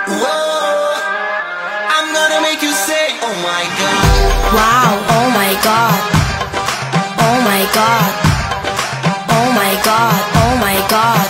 Whoa, I'm gonna make you say, oh my God. Wow, oh my God, oh my God.